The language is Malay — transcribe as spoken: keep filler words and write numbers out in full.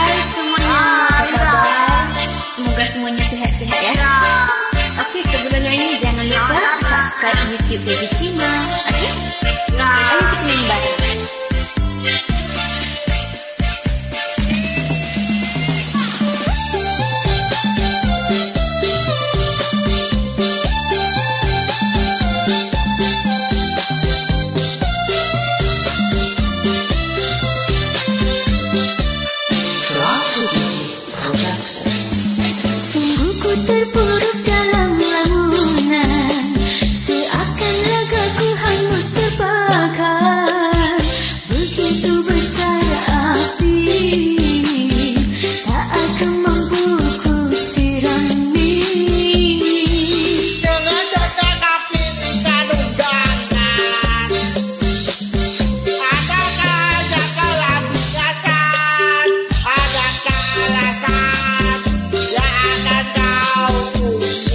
Hai semuanya, apa kabar? Semoga semuanya sihat-sihat ya. Okey, sebelumnya ini jangan lupa subscribe YouTube Baby Shima. Okey? Ayo kita main bareng. Terpuruk dalam lamunan, seakan ragaku hangus terbakar. Begitu besar api, tak akan mampu ku sirami. Jangan cocok api bisa undangan. Adakah jakal abigasan? Adakah alasan yang akan kau